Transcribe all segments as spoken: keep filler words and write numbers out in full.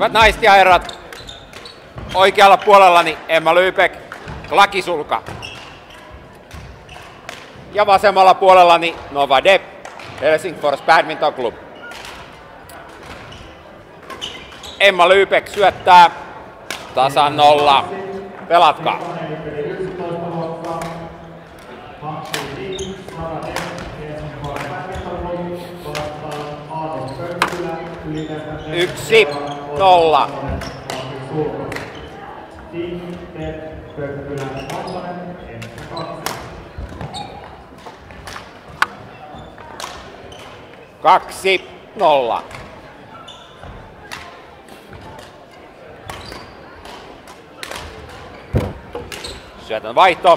Hyvät naiset ja herrat, oikealla puolellani Emma Lyybeck, Lakisulka. Ja vasemmalla puolellani Nova Depp, Helsingfors Badminton Club. Emma Lyybeck syöttää, tasan nolla. Pelatkaa. Yksi, nolla. Kaksi, nolla. Syötön vaihto.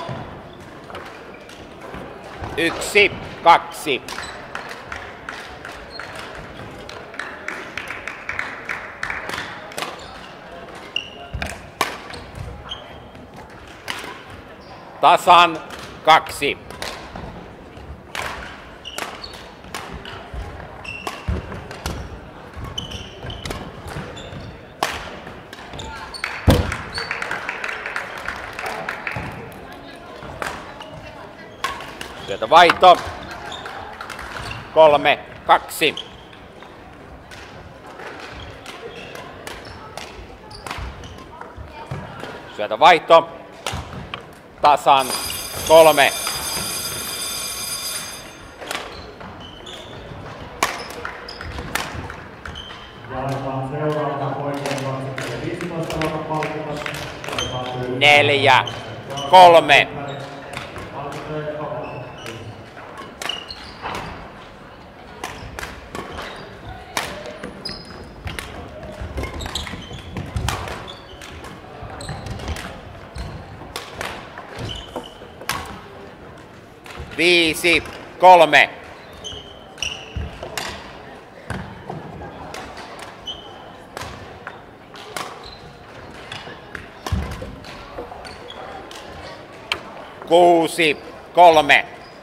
Yksi, kaksi. Tasan kaksi. Sieltä vaihto. Kolme, kaksi. Sieltä vaihto. Tasan kolme. Neljä, kolme. Viisi, kolme. Kuusi, kolme.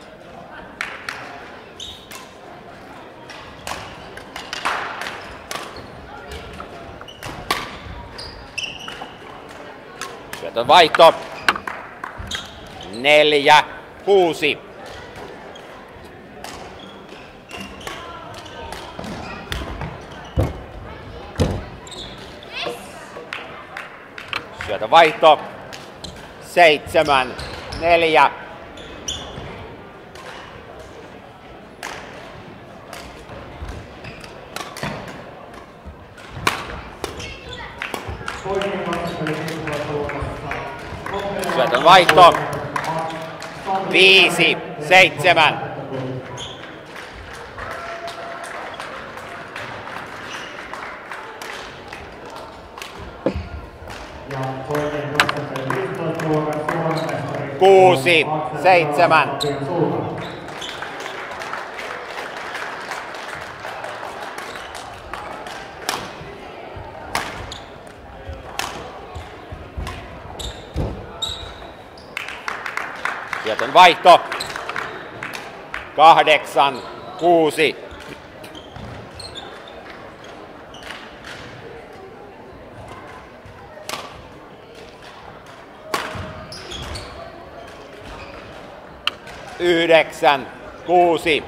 Syötön vaihto. Neljä, kuusi. Syötön vaihto. Seitsemän, neljä. Syötön vaihto. Viisi, seitsemän. Kuusi, seitsemän. Syötön vaihto. Kahdeksan, kuusi. Yhdeksän, kuusi.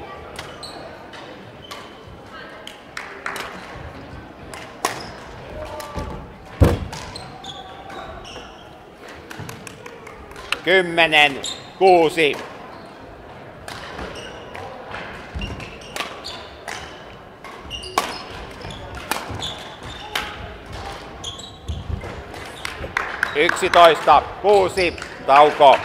Kymmenen, kuusi. Yksitoista, kuusi. Tauko.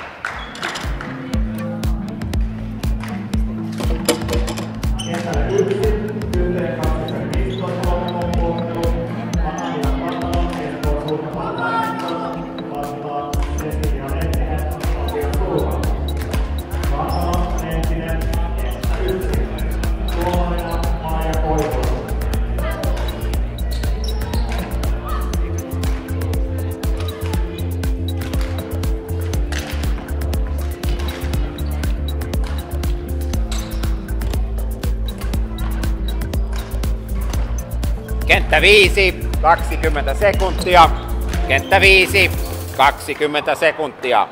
Kenttä viisi. kaksikymmentä sekuntia. Kenttä viisi, kaksikymmentä sekuntia.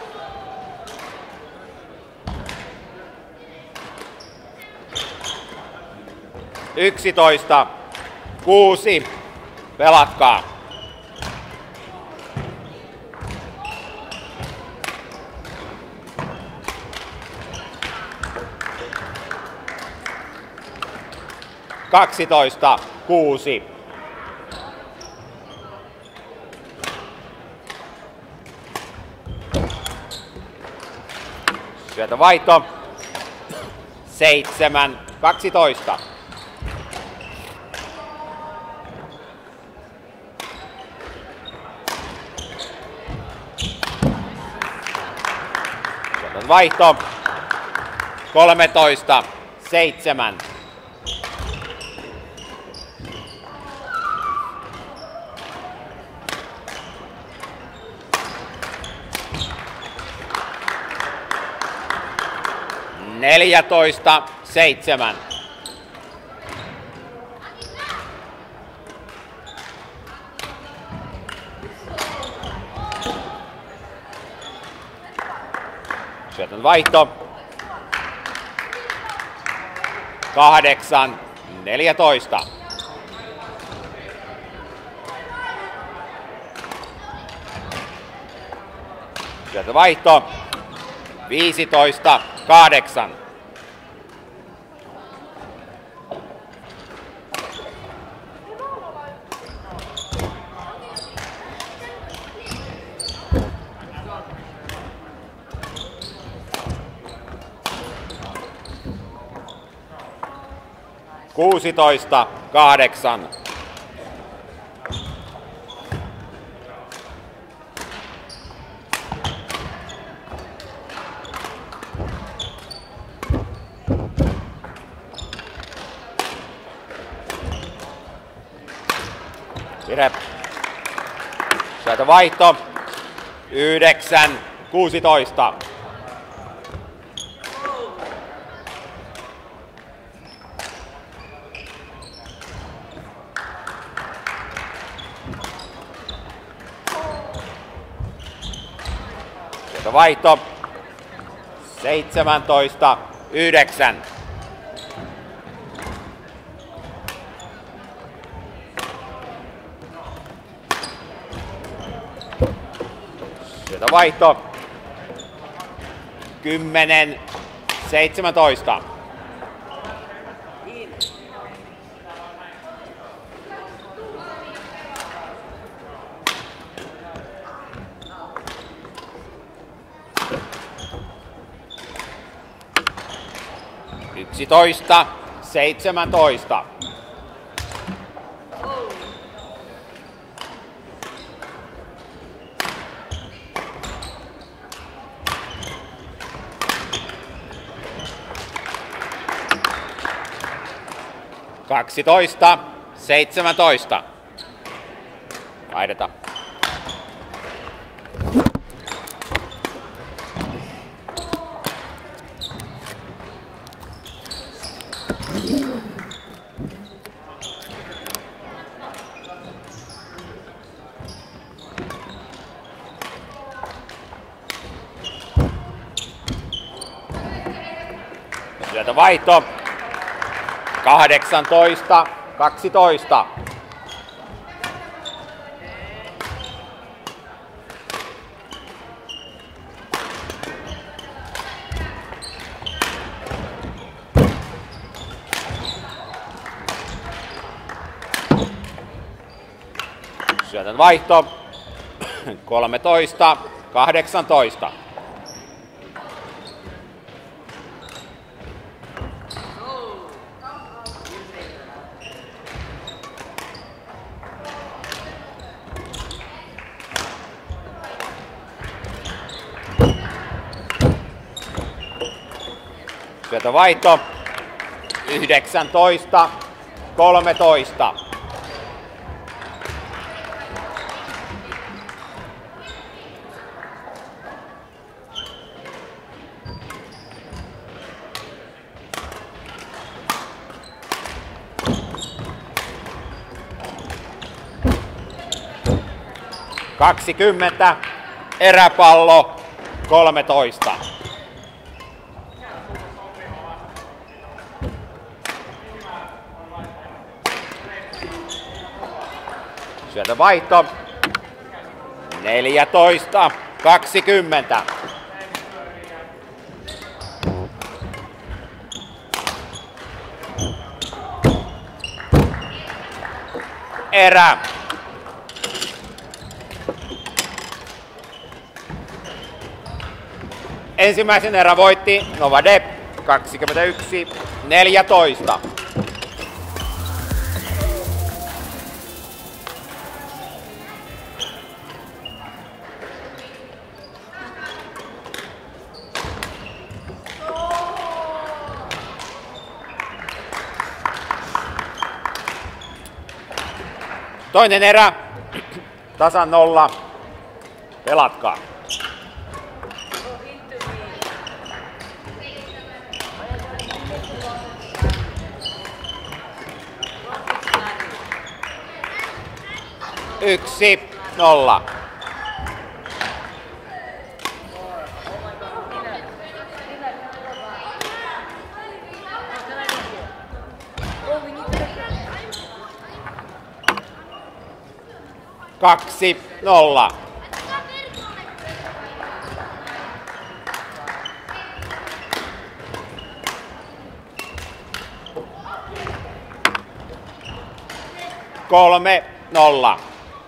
yksitoista, kuusi, pelatkaa. kaksitoista, kuusi. Syötä vaihto. seitsemän, kaksitoista. Syötä vaihto. kolmetoista, seitsemän. neljätoista, seitsemän. Syötön vaihto. kahdeksan, neljätoista. Syötön vaihto. viisitoista, kahdeksan. kuusitoista, kahdeksan. Vire. Syötö vaihto. yhdeksän, kuusitoista. Syötö vaihto. seitsemäntoista, yhdeksän. Syötö vaihto. kymmenen, seitsemäntoista. yksitoista, seitsemäntoista. kaksitoista, seitsemäntoista. Vaihdetaan. Syötö vaihto. kahdeksantoista, kaksitoista. Syötön vaihto. kolmetoista, kahdeksantoista. Syötö vaihto. yhdeksäntoista, kolmetoista. kaksikymmentä, eräpallo kolmetoista. Syötövaihto. neljätoista, kaksikymmentä. Erä. Ensimmäisen erän voitti Novadev kaksikymmentäyksi neljätoista. Toinen erä, tasan nolla, pelatkaa. Yksi, nolla. Kaksi, nolla. Kolme, nolla.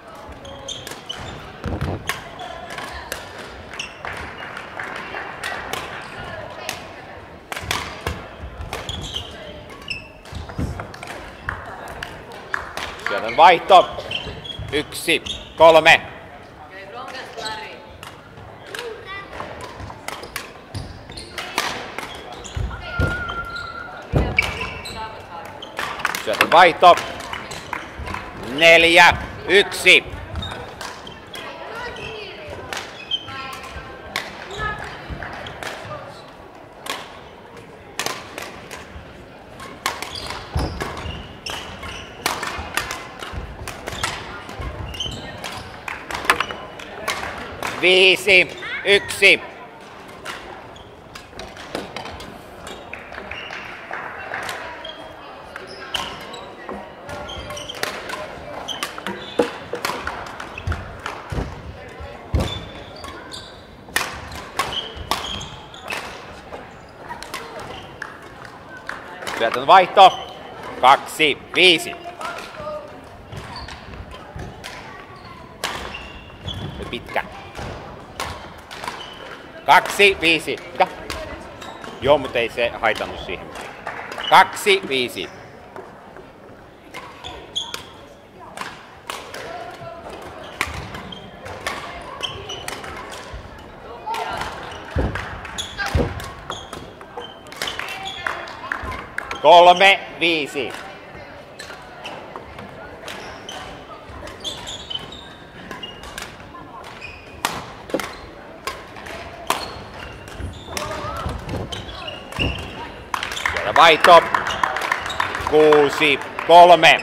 Syötön vaihto. Yksi, kolme. Syötön vaihto. Neljä, yksi. Viisi, yksi. Syötön vaihto. Kaksi, viisi. Pitkä. Kaksi, viisi. Mitä? Joo, mutta ei se haitannut siihen. Kaksi, viisi. Kolme, viisi. Vaihto. Kuusi, kolme.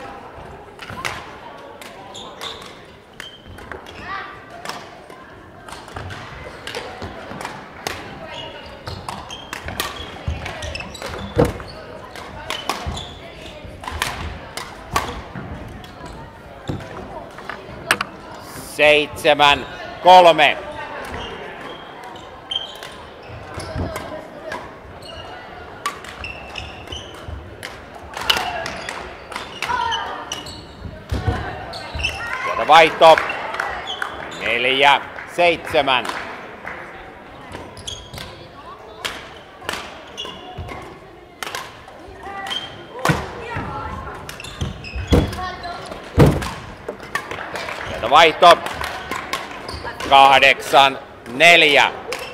Seitsemän, kolme. Vaihto. Neljä, seitsemän. Vaihto. Kahdeksan, neljä.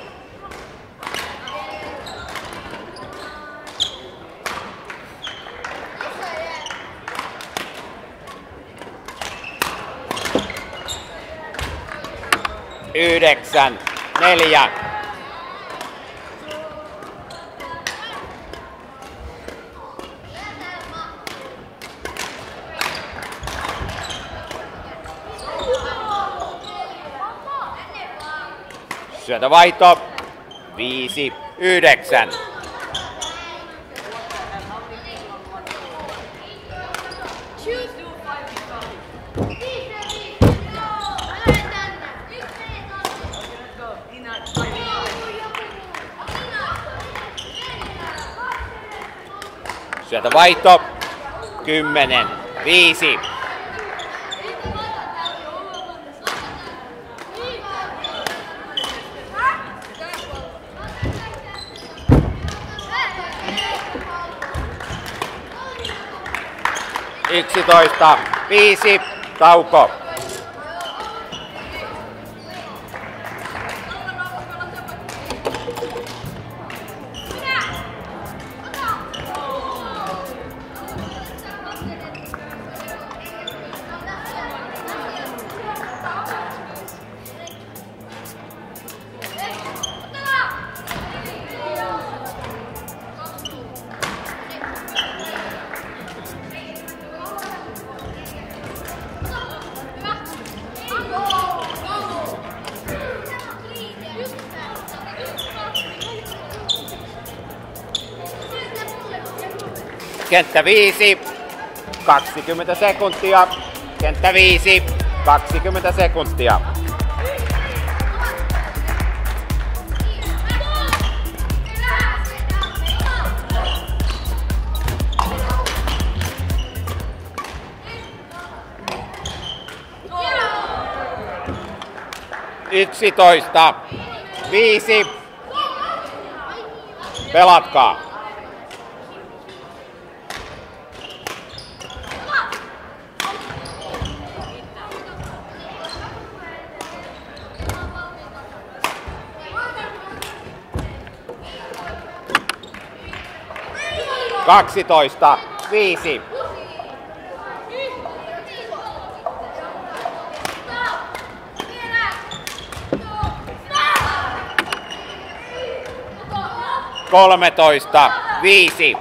Yhdeksän, neljä. Syötövaihto. Viisi, yhdeksän. Syötövaihto. Kymmenen, viisi. Yksitoista, viisi, tauko. Kenttä viisi, kaksikymmentä sekuntia. Kenttä viisi, kaksikymmentä sekuntia. Yksitoista, viisi. Pelatkaa. Kaksitoista, viisi. Kolmetoista, viisi.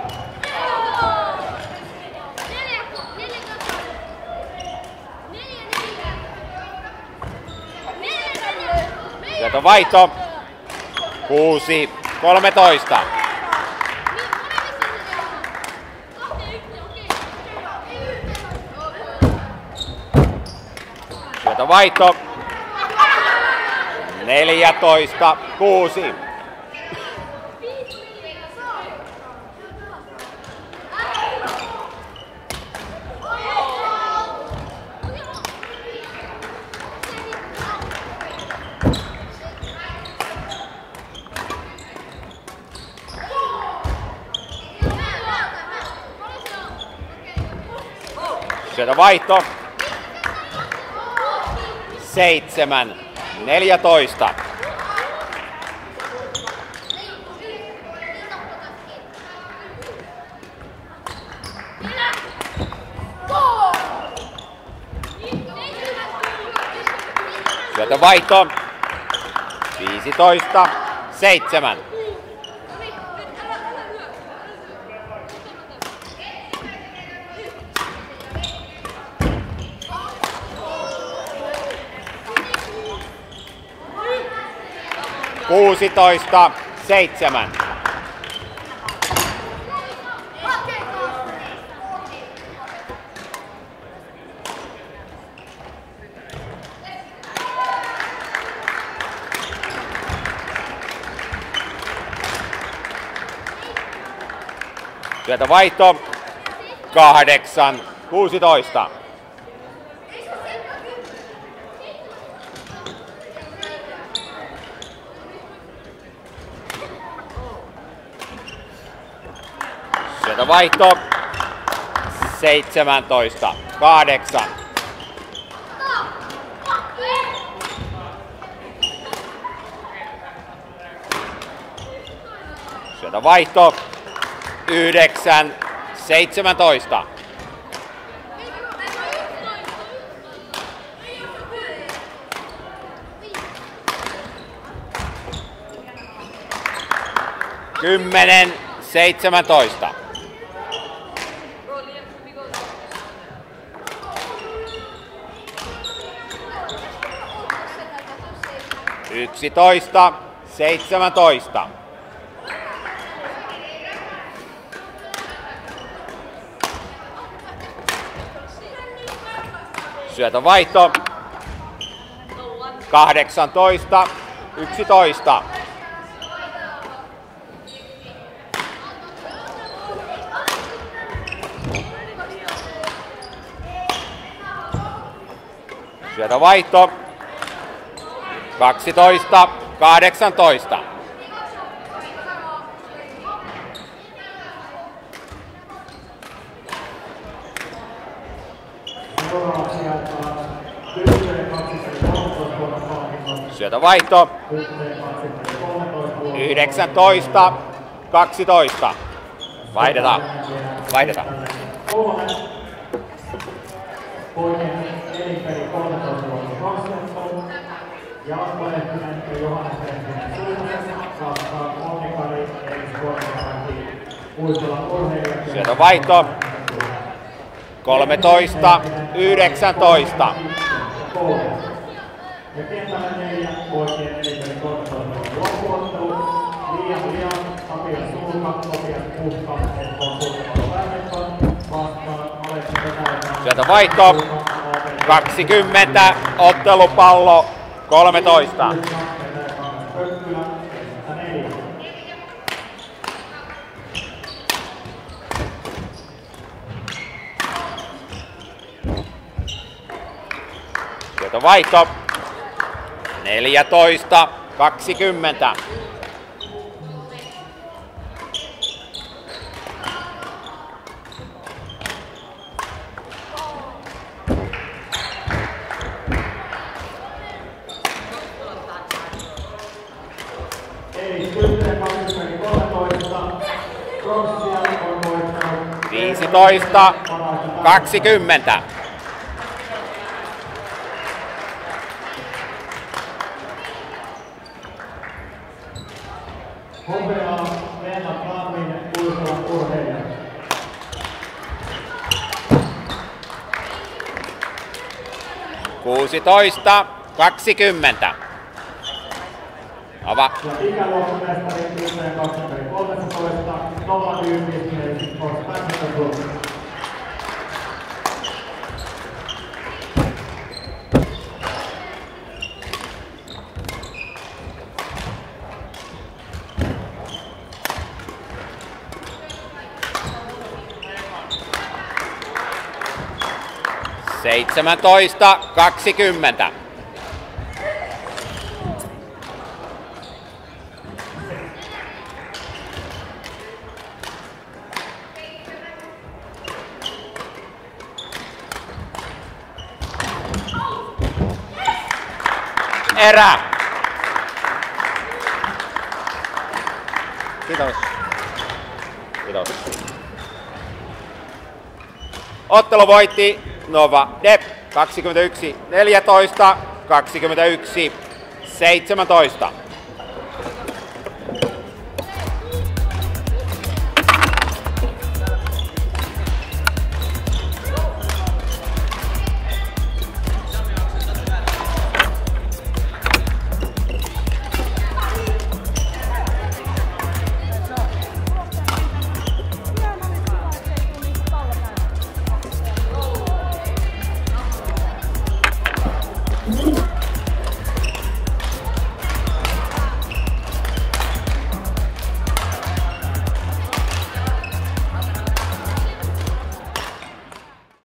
Syötövaihto. Kuusi, kolmetoista. Syötövaihto. Neljätoista, kuusi. Syötövaihto. Seitsemän, neljätoista. Syötövaihto. Viisitoista, seitsemän. Kuusitoista, seitsemän. Syötövaihto. Kahdeksan, kuusitoista. Syötövaihto. Seitsemäntoista, kahdeksan. Syötövaihto. Yhdeksän, seitsemäntoista. Kymmenen, seitsemäntoista. yksitoista seitsemäntoista. Syötövaihto. kahdeksantoista yksitoista. Syötövaihto. kaksitoista kahdeksantoista. Syötövaihto. yhdeksäntoista kaksitoista. Vaihdetaan. Vaihdetaan. Syötövaihto. kolmetoista yhdeksäntoista. Ja kentällä neljä poikien elinpeli kolmetoista loppuottelu. Liian liian, Tapia Sulka, Topias Puhka, Espoon Sulkapallo Värmetson, vastaan Aleksi Petäjä. Syötövaihto. kaksikymmentä, ottelupallo kolmetoista. Pökkylä, neljä. Syötövaihto. neljätoista kaksikymmentä. viisitoista kaksikymmentä. Hopeaa Lennart Lamminen, Uisolan urheilija. kuusitoista kaksikymmentä. Ava. Ja ikäluokkamestari yhteen kaksituhattakolmetoista, nolla yksi Helsingfors Pässäköpulta. seitsemäntoista kaksikymmentä. Erä. Kiitos. Kiitos. Ottelu voitti Nova Dep kaksikymmentäyksi neljätoista, kaksikymmentäyksi seitsemäntoista.